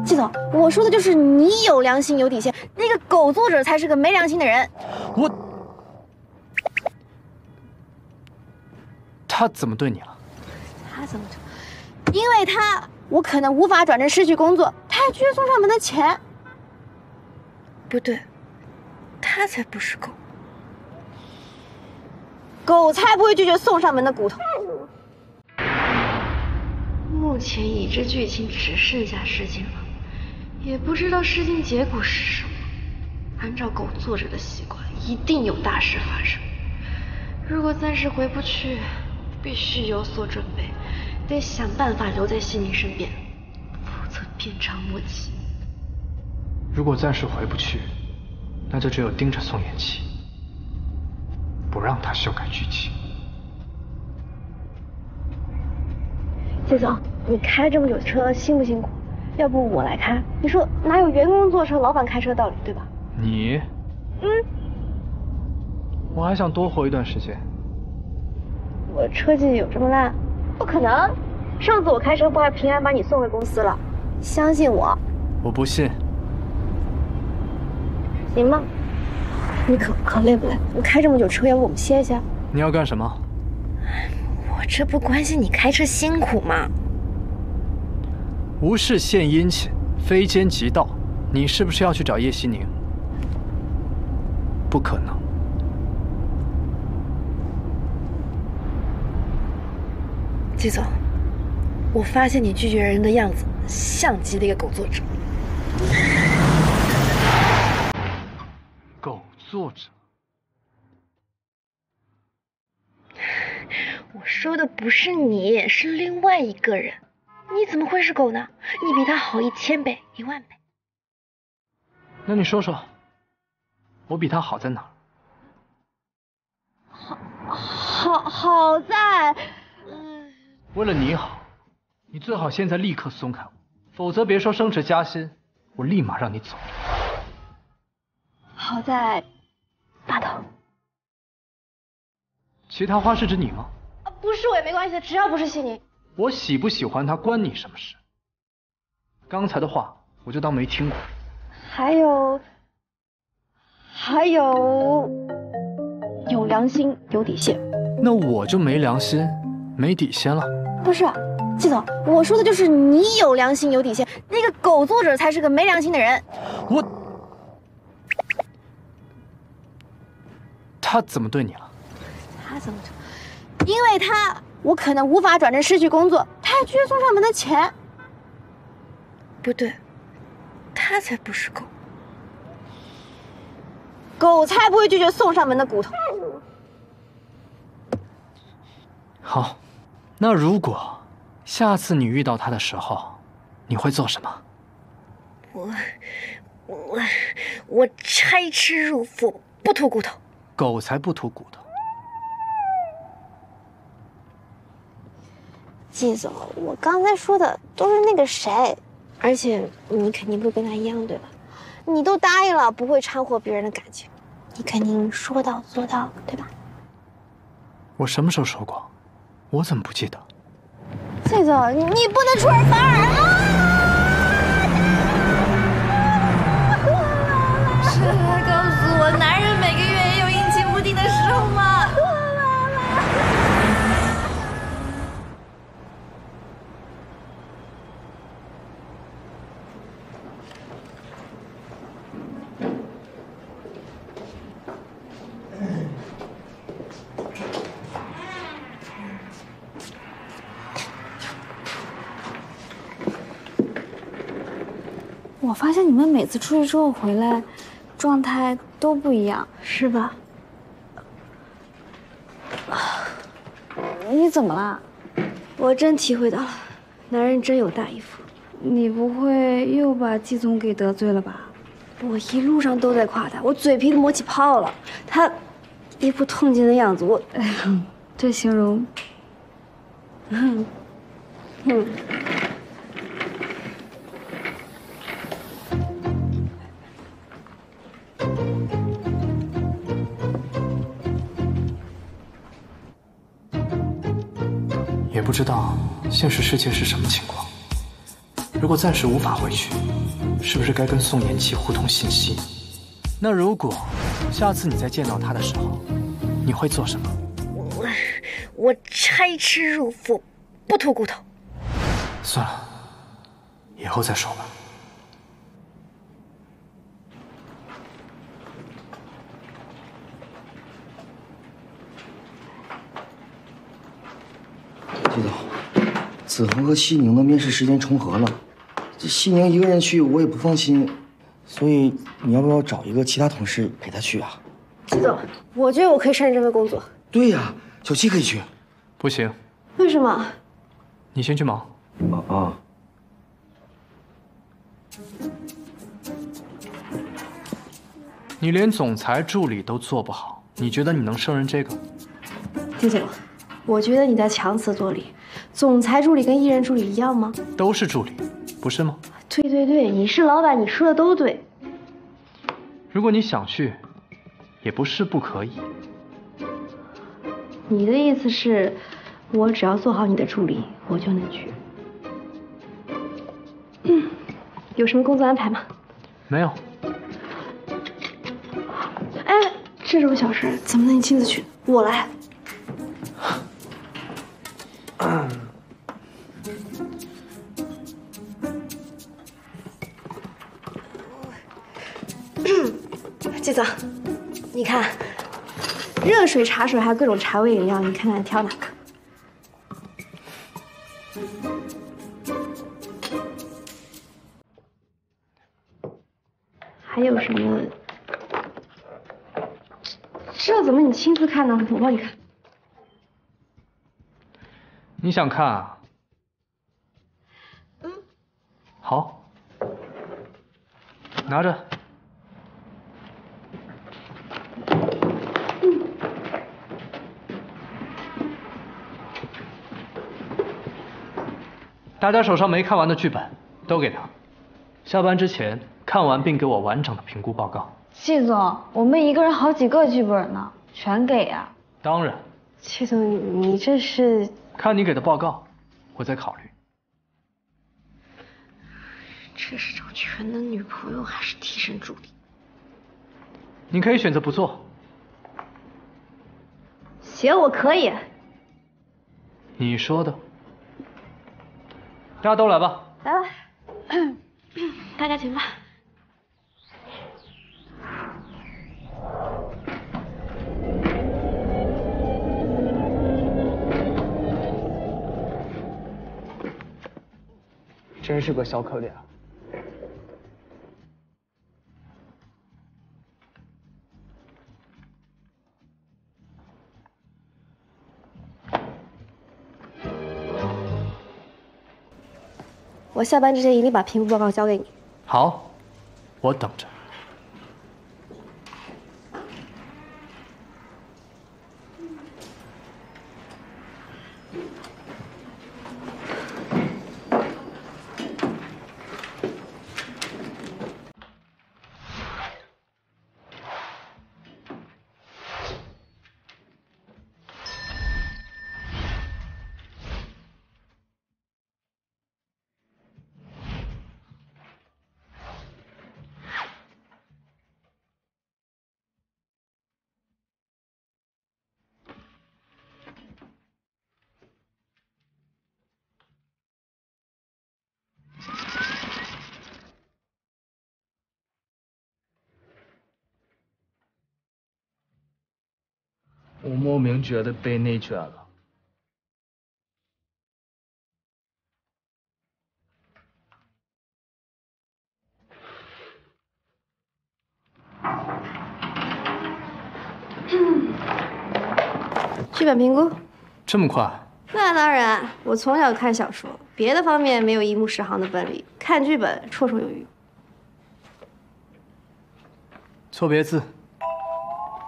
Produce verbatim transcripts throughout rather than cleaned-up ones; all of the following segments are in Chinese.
季总，我说的就是你有良心有底线，那个狗作者才是个没良心的人。 我，他怎么对你了？ 他怎么着？因为他，我可能无法转正失去工作，他还拒绝送上门的钱。不对，他才不是狗，狗才不会拒绝送上门的骨头。目前已知剧情只剩下试镜了，也不知道试镜结果是什么。按照狗作者的习惯，一定有大事发生。如果暂时回不去，必须有所准备，得想办法留在西宁身边，否则鞭长莫及。 如果暂时回不去，那就只有盯着宋妍琪，不让他修改剧情。 季总，你开这么久车辛不辛苦？要不我来开？你说哪有员工坐车，老板开车的道理，对吧？ 你？ 嗯。 我还想多活一段时间。 我车技有这么烂？不可能！上次我开车不还平安把你送回公司了？相信我。 我不信。 行吧。你可可累不累？我开这么久车，要不我们歇一下？ 你要干什么？ 我这不关心你开车辛苦吗？ 无事献殷勤，非奸即盗。你是不是要去找叶希宁？不可能。 季总，我发现你拒绝人的样子像极了一个狗作者。 狗作者？ 我说的不是你，是另外一个人。你怎么会是狗呢？你比他好一千倍、一万倍。 那你说说，我比他好在哪儿？ 好，好，好在，嗯。 为了你好，你最好现在立刻松开我，否则别说升职加薪，我立马让你走。 好在，大头。 其他花是指你吗？ 啊，不是我也没关系，只要不是西宁。 我喜不喜欢他关你什么事？刚才的话我就当没听过。 还有，还有，有良心有底线。 那我就没良心没底线了。 不是，季总，我说的就是你有良心有底线，那个狗作者才是个没良心的人。 我，他怎么对你了？ 他怎么着？因为他，我可能无法转正失去工作，他还拒绝送上门的钱。不对，他才不是狗，狗才不会拒绝送上门的骨头。 好，那如果下次你遇到他的时候，你会做什么？ 我，我，我拆吃入腹，不吐骨头。 狗才不吐骨头。 季总，我刚才说的都是那个谁，而且你肯定不跟他一样，对吧？你都答应了不会掺和别人的感情，你肯定说到做到，对吧？ 我什么时候说过？我怎么不记得？ 季总，你不能出尔反尔啊！是他告诉我，男人每个月也有阴晴不定的时候吗？我发现你们每次出去之后回来，状态都不一样，是吧？你怎么了？我真体会到了，男人真有大衣服。你不会又把季总给得罪了吧？我一路上都在夸他，我嘴皮都磨起泡了。他一副痛经的样子，我，哎呀，这形容，嗯，嗯。 也不知道现实世界是什么情况。 如果暂时无法回去，是不是该跟宋延期互通信息？那如果下次你再见到他的时候，你会做什么？ 我我拆吃入腹，不吐骨头。 算了，以后再说吧。 季总，子恒和西宁的面试时间重合了，这西宁一个人去我也不放心，所以你要不要找一个其他同事陪他去啊？ 季总，我觉得我可以胜任这份工作。 对呀，小七可以去。 不行。 为什么？ 你先去忙。 啊啊！ 你连总裁助理都做不好，你觉得你能胜任这个？ 季总，我觉得你在强词夺理。总裁助理跟艺人助理一样吗？ 都是助理，不是吗？ 对对对，你是老板，你说的都对。 如果你想去，也不是不可以。 你的意思是，我只要做好你的助理，我就能去？嗯，有什么工作安排吗？ 没有。 哎，这种小事怎么能你亲自去？我来。季总，你看，热水、茶水还有各种茶味饮料，你看看挑哪个？还有什么？这怎么你亲自看呢？我帮你看。 你想看啊？ 嗯。 好，拿着。 嗯。 大家手上没看完的剧本都给他，下班之前看完并给我完整的评估报告。 季总，我们一个人好几个剧本呢，全给啊。 当然。 季总，你这是？ 看你给的报告，我再考虑。 这是找全能女朋友还是替身助理？ 你可以选择不做。 行，我可以。 你说的。大家都来吧。 来吧，大家请吧。 真是个小可怜。 我下班之前一定把评估报告交给你。 好，我等着。我莫名觉得被内卷了。 剧本评估？ 这么快？ 那当然，我从小看小说，别的方面没有一目十行的本领，看剧本绰绰有余。 错别字。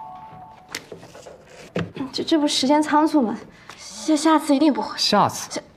这这不时间仓促吗？下下次一定不会。 下次。